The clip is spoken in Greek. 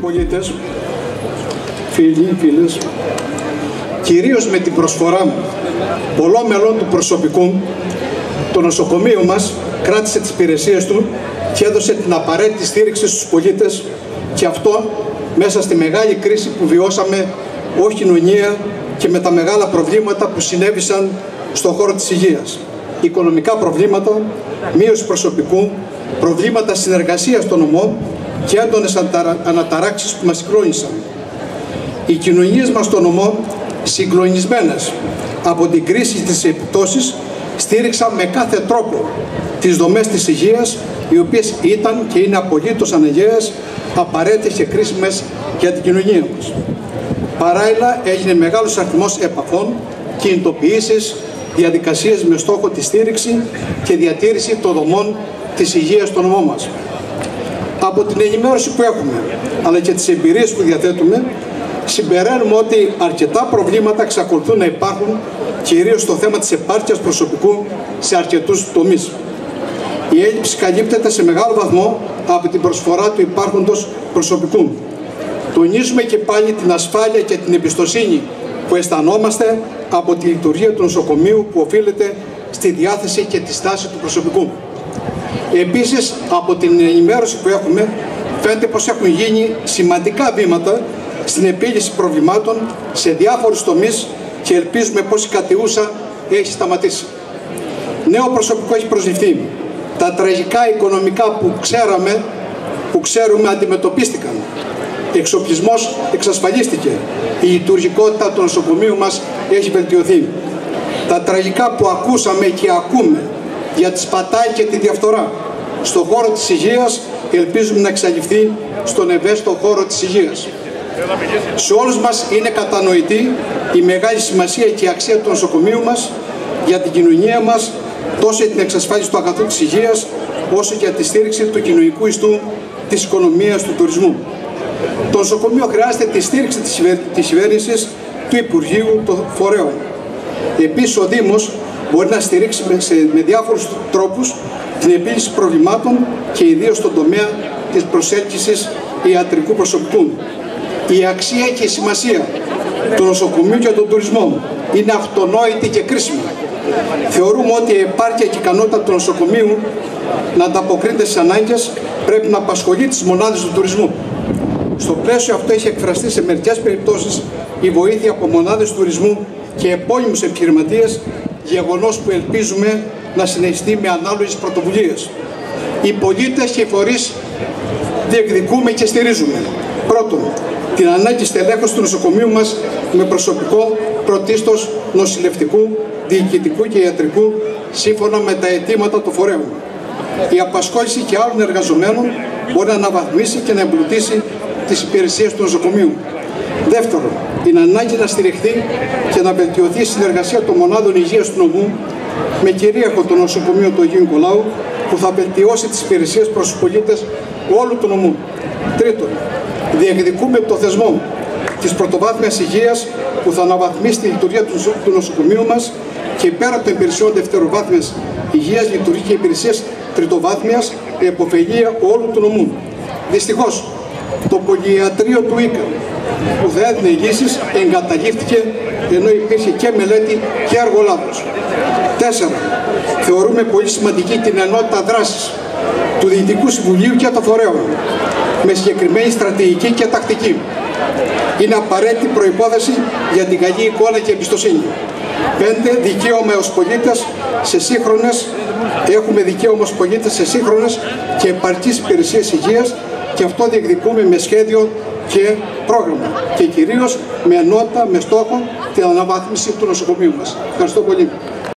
πολίτες, φίλοι, φίλες, κυρίως με την προσφορά πολλών μελών του προσωπικού, το νοσοκομείο μας κράτησε τις υπηρεσίες του και έδωσε την απαραίτητη στήριξη στους πολίτες, και αυτό μέσα στη μεγάλη κρίση που βιώσαμε ως κοινωνία και με τα μεγάλα προβλήματα που συνέβησαν στον χώρο της υγείας. Οικονομικά προβλήματα, μείωση προσωπικού, προβλήματα συνεργασίας στον νομό και έντονες αναταράξεις που μας συγκλώνησαν. Οι κοινωνίες μας στον νομό, συγκλονισμένες από την κρίση της επιπτώσεις, στήριξαν με κάθε τρόπο τις δομές της υγείας, οι οποίες ήταν και είναι απολύτως αναγκαίες, απαραίτητες και κρίσιμες για την κοινωνία μας. Παράλληλα, έγινε μεγάλος αριθμός επαφών, κινητοποιήσεις, διαδικασίες με στόχο τη στήριξη και διατήρηση των δομών της υγείας στο νομό μας. Από την ενημέρωση που έχουμε, αλλά και τις εμπειρίες που διαθέτουμε, συμπεραίνουμε ότι αρκετά προβλήματα εξακολουθούν να υπάρχουν, κυρίως στο θέμα της επάρκειας προσωπικού σε αρκετούς τομείς. Η έλλειψη καλύπτεται σε μεγάλο βαθμό από την προσφορά του υπάρχοντος προσωπικού. Τονίζουμε και πάλι την ασφάλεια και την εμπιστοσύνη που αισθανόμαστε από τη λειτουργία του νοσοκομείου, που οφείλεται στη διάθεση και τη στάση του προσωπικού. Επίσης, από την ενημέρωση που έχουμε, φαίνεται πως έχουν γίνει σημαντικά βήματα στην επίλυση προβλημάτων σε διάφορους τομείς και ελπίζουμε πως η κατηούσα έχει σταματήσει. Νέο προσωπικό έχει προσληφθεί. Τα τραγικά οικονομικά που ξέρουμε αντιμετωπίστηκαν. Εξοπλισμός εξασφαλίστηκε. Η λειτουργικότητα του νοσοκομείου μας έχει βελτιωθεί. Τα τραγικά που ακούσαμε και ακούμε για τη σπατάλη και τη διαφθορά στον χώρο της υγείας, ελπίζουμε να εξαλειφθεί στον ευαίσθητο χώρο της υγείας. Σε όλους μας είναι κατανοητή η μεγάλη σημασία και η αξία του νοσοκομείου μας για την κοινωνία μας, τόσο για την εξασφάλιση του αγαθού της υγείας, όσο και για τη στήριξη του κοινωνικού ιστού, της οικονομίας, του τουρισμού. Το νοσοκομείο χρειάζεται τη στήριξη της κυβέρνησης, του Υπουργείου, των φορέων. Επίσης, ο Δήμος μπορεί να στηρίξει με διάφορους τρόπους την επίλυση προβλημάτων και ιδίως στον τομέα της προσέλκυσης ιατρικού προσωπικού. Η αξία και η σημασία του νοσοκομείου και των τουρισμών είναι αυτονόητη και κρίσιμη. Θεωρούμε ότι η επάρκεια και η ικανότητα του νοσοκομείου να ανταποκρίνεται στις ανάγκες πρέπει να απασχολεί τις μονάδες του τουρισμού. Στο πλαίσιο αυτό έχει εκφραστεί σε μερικές περιπτώσεις η βοήθεια από μονάδες τουρισμού και επώνυμους επιχειρηματίες, γεγονός που ελπίζουμε να συνεχιστεί με ανάλογες πρωτοβουλίες. Οι πολίτες και οι φορείς διεκδικούμε και στηρίζουμε. Πρώτον, την ανάγκη στελέχωσης του νοσοκομείου μας με προσωπικό πρωτίστως νοσηλευτικού, διοικητικού και ιατρικού, σύμφωνα με τα αιτήματα των φορέων. Η απασχόληση και άλλων εργαζομένων μπορεί να αναβαθμίσει και να εμπλουτίσει τις υπηρεσίες του νοσοκομείου. Δεύτερον, την ανάγκη να στηριχθεί και να βελτιωθεί η συνεργασία των μονάδων υγείας του νομού με κυρίαρχο το νοσοκομείο του Αγίου Νικολάου, που θα βελτιώσει τις υπηρεσίες προς τους πολίτες όλου του νομού. Τρίτον, διεκδικούμε το θεσμό της πρωτοβάθμιας υγείας, που θα αναβαθμίσει τη λειτουργία του νοσοκομείου μας, και πέρα των υπηρεσιών δευτεροβάθμιας υγείας λειτουργεί και υπηρεσίες τριτοβάθμιας, επωφελία όλου του νομού. Δυστυχώς, το πολυιατρείο του ΙΚΑ, που θα έδινε λύσεις, εγκαταλείφθηκε, ενώ υπήρχε και μελέτη και έργο λάθος. 4. Θεωρούμε πολύ σημαντική την ενότητα δράσης του Διοικητικού Συμβουλίου και των φορέων, με συγκεκριμένη στρατηγική και τακτική. Είναι απαραίτητη προϋπόθεση για την καλή εικόνα και εμπιστοσύνη. 5. Δικαίωμα ως πολίτες σε σύγχρονες, έχουμε δικαίωμα ως πολίτες σε σύγχρονες και επαρκείς υπηρεσίες υγείας, και αυτό διεκδικούμε με σχέδιο και πρόγραμμα, και κυρίως με ενότητα, με στόχο την αναβάθμιση του νοσοκομείου μας. Ευχαριστώ πολύ.